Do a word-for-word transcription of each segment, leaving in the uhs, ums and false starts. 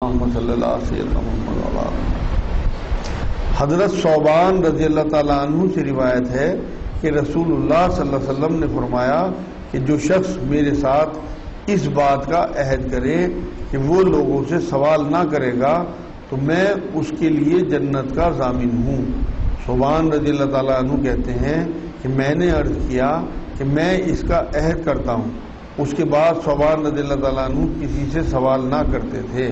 محمد صلی اللہ علیہ وسلم محمد علیہ وسلم۔ حضرت ثوبان رضی اللہ تعالیٰ عنہ سے روایت ہے کہ رسول اللہ صلی اللہ علیہ وسلم نے فرمایا کہ جو شخص میرے ساتھ اس بات کا عہد کرے کہ وہ لوگوں سے سوال نہ کرے گا تو میں اس کے لیے جنت کا ضامن ہوں۔ ثوبان رضی اللہ تعالیٰ عنہ کہتے ہیں کہ میں نے عرض کیا کہ میں اس کا عہد کرتا ہوں۔ اس کے بعد ثوبان رضی اللہ تعالیٰ عنہ کسی سے سوال نہ کرتے تھے۔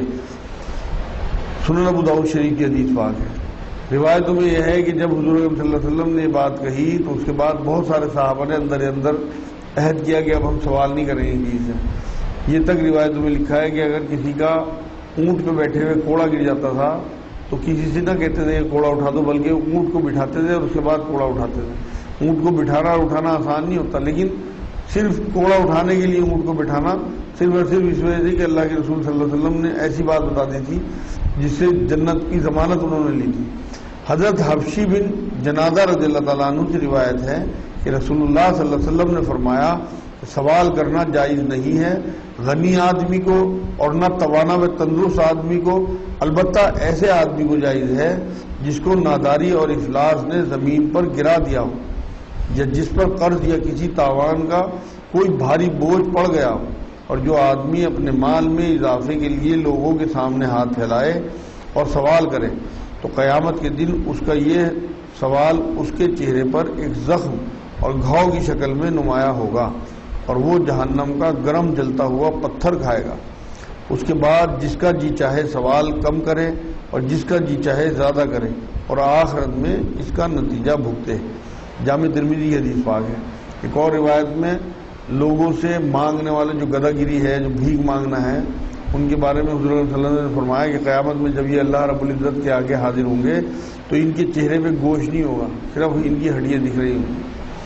سنن ابو داؤد شریف کی حدیث پاک ہے۔ روایتوں میں یہ ہے کہ جب حضور صلی اللہ علیہ وسلم نے یہ بات کہی تو اس کے بعد بہت سارے صحابہ نے اندر اندر عہد کیا کہ اب ہم سوال نہیں کریں گے کسی سے۔ یہ تک روایتوں میں لکھا ہے کہ اگر کسی کا اونٹ پہ بیٹھے ہوئے کوڑا گر جاتا تھا تو کسی سے نہ کہتے تھے کہ کوڑا اٹھا دو، بلکہ اونٹ کو بٹھاتے تھے اور اس کے بعد کوڑا اٹھاتے تھے۔ اونٹ کو بٹھانا اور اٹھانا آسان نہیں ہوتا، لیکن صرف کوڑا اٹھانے کے لیے اونٹ کو بٹھانا صرف اور صرف اس وجہ سے کہ اللہ کے رسول صلی اللہ علیہ وسلم نے ایسی بات بتا دی تھی جس سے جنت کی ضمانت انہوں نے لی تھی۔ حضرت حبشی بن جنادہ رضی اللہ تعالیٰ عنہ کی روایت ہے کہ رسول اللہ صلی اللہ علیہ وسلم نے فرمایا کہ سوال کرنا جائز نہیں ہے غنی آدمی کو اور نہ توانا و تندرست آدمی کو، البتہ ایسے آدمی کو جائز ہے جس کو ناداری اور افلاس نے زمین پر گرا دیا ہو، یا جس پر قرض یا کسی تاوان کا کوئی بھاری بوجھ پڑ گیا ہو، اور جو آدمی اپنے مال میں اضافے کے لیے لوگوں کے سامنے ہاتھ پھیلائے اور سوال کرے تو قیامت کے دن اس کا یہ سوال اس کے چہرے پر ایک زخم اور گھاؤ کی شکل میں نمایاں ہوگا، اور وہ جہنم کا گرم جلتا ہوا پتھر کھائے گا۔ اس کے بعد جس کا جی چاہے سوال کم کرے اور جس کا جی چاہے زیادہ کرے، اور آخرت میں اس کا نتیجہ بھگتے۔ جامع ترمذی کی حدیث پاک ہے۔ ایک اور روایت میں لوگوں سے مانگنے والے جو گدھا گیری ہے، جو بھیک مانگنا ہے، ان کے بارے میں حضور صلی اللہ علیہ وسلم نے فرمایا کہ قیامت میں جب یہ اللہ رب العزت کے آگے حاضر ہوں گے تو ان کے چہرے پہ گوشت نہیں ہوگا، صرف ان کی ہڈیاں دکھ رہی ہوں گی۔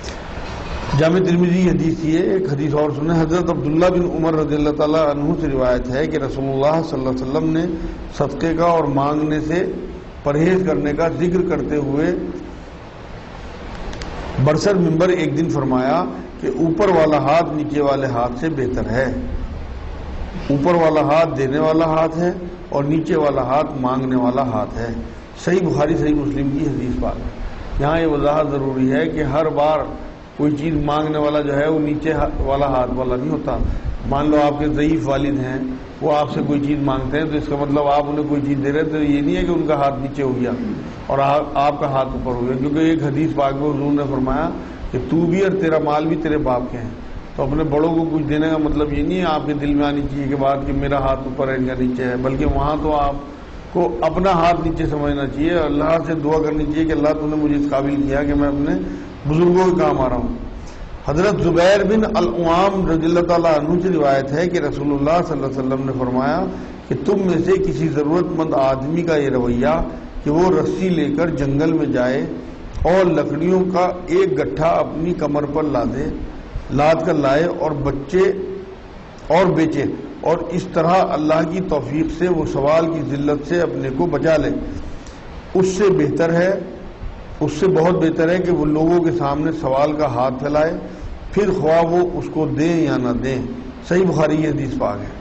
جامع ترمذی حدیث یہ ایک حدیث اور سنیں۔ حضرت عبداللہ بن عمر رضی اللہ تعالیٰ عنہ سے روایت ہے کہ رسول اللہ صلی اللہ علیہ وسلم نے صدقے کا اور مانگنے سے پرہیز کرنے کا ذکر کرتے ہوئے برسر منبر ایک دن فرمایا کہ اوپر والا ہاتھ نیچے والے ہاتھ سے بہتر ہے۔ اوپر والا ہاتھ دینے والا ہاتھ ہے اور نیچے والا ہاتھ مانگنے والا ہاتھ ہے۔ صحیح بخاری صحیح مسلم کی حدیث پاک ہے۔ یہاں یہ وضاحت ضروری ہے کہ ہر بار کوئی چیز مانگنے والا جو ہے وہ نیچے والا ہاتھ والا نہیں ہوتا۔ مان لو آپ کے ضعیف والد ہیں، وہ آپ سے کوئی چیز مانگتے ہیں تو اس کا مطلب آپ انہیں کوئی چیز دے رہے تو یہ نہیں ہے کہ ان کا ہاتھ نیچے ہو گیا اور آپ کا ہاتھ اوپر ہو گیا، کیونکہ ایک حدیث پاک میں حضور نے فرمایا کہ تو بھی اور تیرا مال بھی تیرے باپ کے ہیں۔ تو اپنے بڑوں کو کچھ دینے کا مطلب یہ نہیں ہے آپ کے دل میں آنی چاہیے کہ بات کہ میرا ہاتھ اوپر ہے ان کا نیچے ہے، بلکہ وہاں تو آپ کو اپنا ہاتھ نیچے سمجھنا چاہیے، اللہ سے دعا کرنی چاہیے کہ اللہ تو نے مجھے اس قابل کیا کہ میں اپنے بزرگوں کے کام آ رہا ہوں۔ حضرت زبیر بن العوام رضی اللہ تعالیٰ عنہ سے روایت ہے کہ رسول اللہ صلی اللہ علیہ وسلم نے فرمایا کہ تم میں سے کسی ضرورت مند آدمی کا یہ رویہ کہ وہ رسی لے کر جنگل میں جائے اور لکڑیوں کا ایک گٹھا اپنی کمر پر لادے لاد کر لائے اور بچے اور بیچے، اور اس طرح اللہ کی توفیق سے وہ سوال کی ذلت سے اپنے کو بچا لے، اس سے بہتر ہے اس سے بہت بہتر ہے کہ وہ لوگوں کے سامنے سوال کا ہاتھ پھیلائے، پھر خواہ وہ اس کو دیں یا نہ دیں۔ صحیح بخاری کی حدیث پاک ہے۔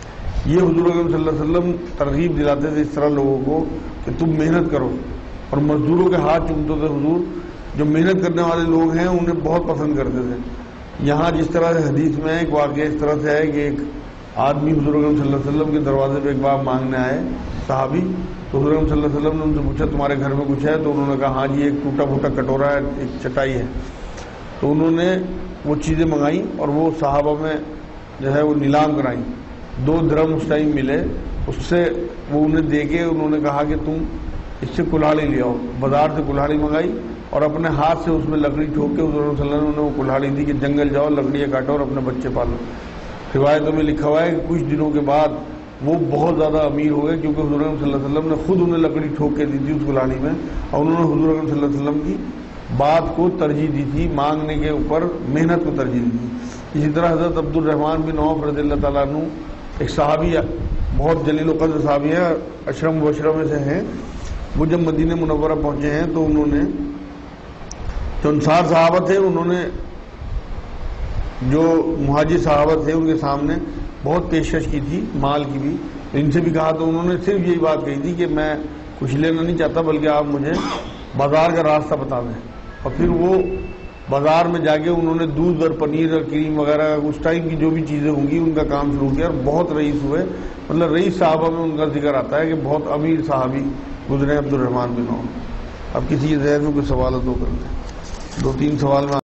یہ حضور صلی اللہ علیہ وسلم ترغیب دلاتے تھے اس طرح لوگوں کو کہ تم محنت کرو، اور مزدوروں کے ہاتھ چومتے تھے حضور۔ جو محنت کرنے والے لوگ ہیں انہیں بہت پسند کرتے تھے۔ یہاں جس طرح سے حدیث میں ایک واقعہ اس طرح سے ہے کہ ایک آدمی حضور صلی اللہ علیہ وسلم کے دروازے پہ ایک بار مانگنے آئے صحابی، تو حضور صلی اللہ علیہ وسلم نے ان سے پوچھا تمہارے گھر میں کچھ ہے؟ تو انہوں نے کہا ہاں جی ایک ٹوٹا پھوٹا کٹورا ہے، ایک چٹائی ہے۔ تو انہوں نے وہ چیزیں منگائیں اور وہ صحابہ میں جو ہے وہ نیلام کرائیں۔ دو درم اس ٹائم ملے، اس سے وہ انہیں دے کے انہوں نے کہا کہ تم اس سے کلہاڑی لے آؤ۔ بازار سے کلہاڑی منگائی اور اپنے ہاتھ سے اس میں لکڑی ٹھوک کے حضور صلی اللہ علیہ وسلم نے وہ کلہاڑی دی کہ جنگل جاؤ، لکڑیاں کاٹو اور اپنے بچے پالو۔ روایتوں میں لکھا ہوا ہے کہ کچھ دنوں کے بعد وہ بہت زیادہ امیر ہو گئے، کیونکہ حضور صلی اللہ علیہ وسلم نے خود انہیں لکڑی ٹھوک کے دی تھی اس کلہاڑی میں، اور انہوں نے حضور صلی اللہ علیہ وسلم کی بات کو ترجیح دی تھی، مانگنے کے اوپر محنت کو ترجیح دی تھی۔ اسی طرح حضرت عبد الرحمن بن عوف رضی اللہ تعالیٰ عنہ ایک صحابی ہے، بہت جلیل و قدر صحابی ہے، اشرم مبشرہ میں سے ہیں۔ وہ جب مدینہ منورہ پہنچے ہیں تو انہوں نے جو انصار صحابہ تھے انہوں نے جو مہاجر صحابہ تھے ان کے سامنے بہت پیشکش کی تھی، مال کی بھی، ان سے بھی کہا تو انہوں نے صرف یہی بات کہی تھی کہ میں کچھ لینا نہیں چاہتا، بلکہ آپ مجھے بازار کا راستہ بتا دیں. اور پھر وہ بازار میں جا کے انہوں نے دودھ اور پنیر اور کریم وغیرہ اس ٹائم کی جو بھی چیزیں ہوں گی ان کا کام شروع کیا، اور بہت رئیس ہوئے. مطلب رئیس صحابہ میں ان کا ذکر آتا ہے کہ بہت امیر صحابی گزرے عبد الرحمن بن عوف. اب کسی ذہن میں کوئی سوال ہو تو کرتے ہیں. دو تین سوال میں